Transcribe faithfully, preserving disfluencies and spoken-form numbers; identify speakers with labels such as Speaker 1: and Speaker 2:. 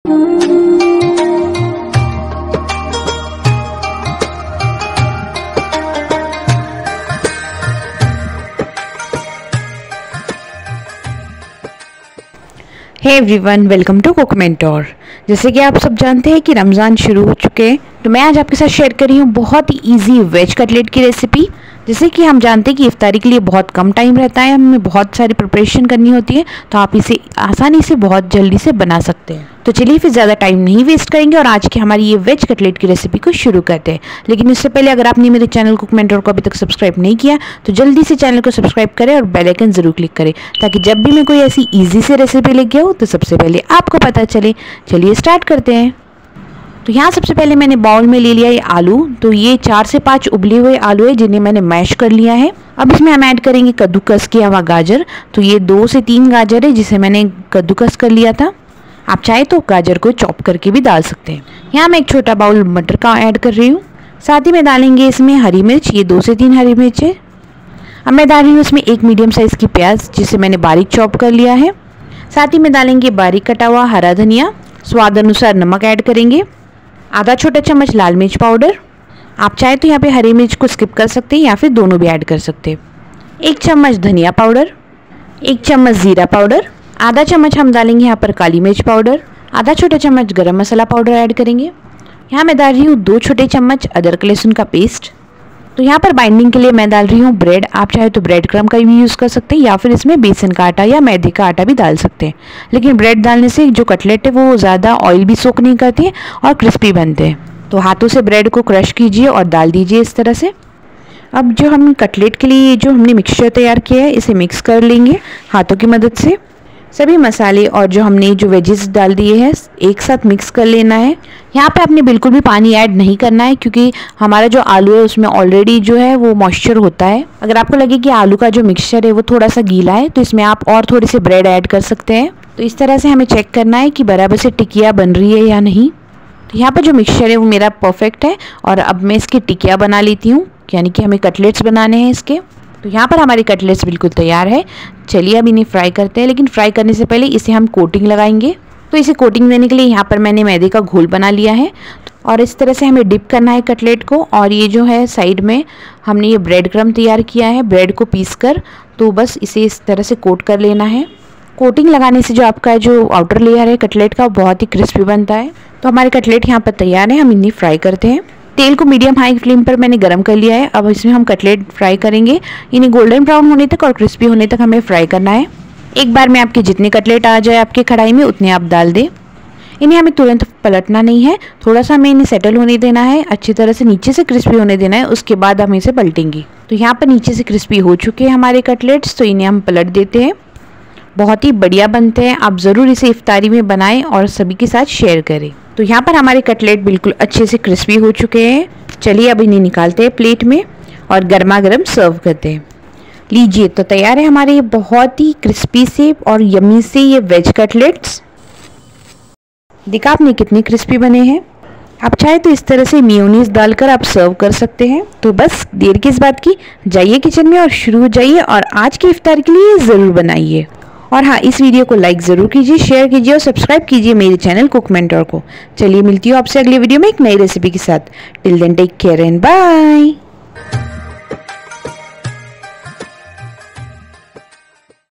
Speaker 1: Hey everyone, welcome to cook mentor. जैसे कि आप सब जानते हैं कि रमज़ान शुरू हो चुके हैं, तो मैं आज आपके साथ शेयर कर रही हूँ बहुत ही इजी वेज कटलेट की रेसिपी। जैसे कि हम जानते हैं कि इफ्तारी के लिए बहुत कम टाइम रहता है, हमें बहुत सारी प्रिपरेशन करनी होती है, तो आप इसे आसानी से बहुत जल्दी से बना सकते हैं। तो चलिए फिर ज़्यादा टाइम नहीं वेस्ट करेंगे और आज की हमारी ये वेज कटलेट की रेसिपी को शुरू करते हैं। लेकिन इससे पहले अगर आपने मेरे चैनल कुक मेंटोर को अभी तक सब्सक्राइब नहीं किया तो जल्दी से चैनल को सब्सक्राइब करें और बेल आइकन ज़रूर क्लिक करें, ताकि जब भी मैं कोई ऐसी ईजी से रेसिपी लेके आऊँ तो सबसे पहले आपको पता चले। चलिए स्टार्ट करते हैं। तो यहाँ सबसे पहले मैंने बाउल में ले लिया ये आलू। तो ये चार से पाँच उबले हुए आलू है जिन्हें मैंने मैश कर लिया है। अब इसमें हम ऐड करेंगे कद्दूकस किया हुआ गाजर। तो ये दो से तीन गाजर है जिसे मैंने कद्दूकस कर लिया था। आप चाहे तो गाजर को चॉप करके भी डाल सकते हैं। यहाँ मैं एक छोटा बाउल मटर का ऐड कर रही हूँ। साथ ही में डालेंगे इसमें हरी मिर्च, ये दो से तीन हरी मिर्च है। अब मैं डाल रही हूँ इसमें एक मीडियम साइज़ की प्याज जिसे मैंने बारीक चॉप कर लिया है। साथ ही में डालेंगे बारीक कटा हुआ हरा धनिया। स्वाद अनुसार नमक ऐड करेंगे। आधा छोटा चम्मच लाल मिर्च पाउडर। आप चाहे तो यहाँ पे हरी मिर्च को स्किप कर सकते हैं या फिर दोनों भी ऐड कर सकते हैं। एक चम्मच धनिया पाउडर, एक चम्मच ज़ीरा पाउडर, आधा चम्मच हम डालेंगे यहाँ पर काली मिर्च पाउडर, आधा छोटा चम्मच गरम मसाला पाउडर ऐड करेंगे। यहाँ मैं डाल रही हूँ दो छोटे चम्मच अदरक लहसुन का पेस्ट। तो यहाँ पर बाइंडिंग के लिए मैं डाल रही हूँ ब्रेड। आप चाहे तो ब्रेड क्रम का भी यूज़ कर सकते हैं या फिर इसमें बेसन का आटा या मैदे का आटा भी डाल सकते हैं। लेकिन ब्रेड डालने से जो कटलेट है वो ज़्यादा ऑयल भी सोक नहीं करती है और क्रिस्पी बनते हैं। तो हाथों से ब्रेड को क्रश कीजिए और डाल दीजिए इस तरह से। अब जो हम कटलेट के लिए जो हमने मिक्सचर तैयार किया है इसे मिक्स कर लेंगे हाथों की मदद से। सभी मसाले और जो हमने जो वेजेस डाल दिए हैं एक साथ मिक्स कर लेना है। यहाँ पे आपने बिल्कुल भी पानी ऐड नहीं करना है, क्योंकि हमारा जो आलू है उसमें ऑलरेडी जो है वो मॉइस्चर होता है। अगर आपको लगे कि आलू का जो मिक्सचर है वो थोड़ा सा गीला है तो इसमें आप और थोड़ी सी ब्रेड ऐड कर सकते हैं। तो इस तरह से हमें चेक करना है कि बराबर से टिकिया बन रही है या नहीं। तो यहाँ पर जो मिक्सचर है वो मेरा परफेक्ट है और अब मैं इसकी टिकिया बना लेती हूँ, यानी कि हमें कटलेट्स बनाने हैं इसके। तो यहाँ पर हमारी कटलेट्स बिल्कुल तैयार है। चलिए अब इन्हें फ्राई करते हैं, लेकिन फ्राई करने से पहले इसे हम कोटिंग लगाएंगे। तो इसे कोटिंग देने के लिए यहाँ पर मैंने मैदे का घोल बना लिया है और इस तरह से हमें डिप करना है कटलेट को। और ये जो है साइड में हमने ये ब्रेड क्रम्ब तैयार किया है ब्रेड को पीस कर, तो बस इसे इस तरह से कोट कर लेना है। कोटिंग लगाने से जो आपका जो आउटर लेयर है कटलेट का बहुत ही क्रिस्पी बनता है। तो हमारे कटलेट यहाँ पर तैयार है, हम इन्हें फ्राई करते हैं। तेल को मीडियम हाई फ्लेम पर मैंने गरम कर लिया है। अब इसमें हम कटलेट फ्राई करेंगे। इन्हें गोल्डन ब्राउन होने तक और क्रिस्पी होने तक हमें फ्राई करना है। एक बार में आपके जितने कटलेट आ जाए आपके कढ़ाई में उतने आप डाल दें। इन्हें हमें तुरंत पलटना नहीं है, थोड़ा सा हमें इन्हें सेटल होने देना है, अच्छी तरह से नीचे से क्रिस्पी होने देना है, उसके बाद हम इसे पलटेंगे। तो यहाँ पर नीचे से क्रिस्पी हो चुके हैं हमारे कटलेट्स, तो इन्हें हम पलट देते हैं। बहुत ही बढ़िया बनते हैं, आप ज़रूर इसे इफ्तारी में बनाएं और सभी के साथ शेयर करें। तो यहाँ पर हमारे कटलेट बिल्कुल अच्छे से क्रिस्पी हो चुके हैं। चलिए अब इन्हें निकालते हैं प्लेट में और गर्मा गर्म सर्व करते हैं। लीजिए, तो तैयार है हमारे ये बहुत ही क्रिस्पी से और यम्मी से ये वेज कटलेट्स। देखा आपने कितने क्रिस्पी बने हैं। आप चाहे तो इस तरह से मेयोनीज डालकर आप सर्व कर सकते हैं। तो बस देर किस बात की, जाइए किचन में और शुरू हो जाइए और आज की इफ्तार के लिए ज़रूर बनाइए। और हाँ, इस वीडियो को लाइक ज़रूर कीजिए, शेयर कीजिए और सब्सक्राइब कीजिए मेरे चैनल कुक मेंटोर को। चलिए मिलती हूँ आपसे अगले वीडियो में एक नई रेसिपी के साथ। Till then take care and bye.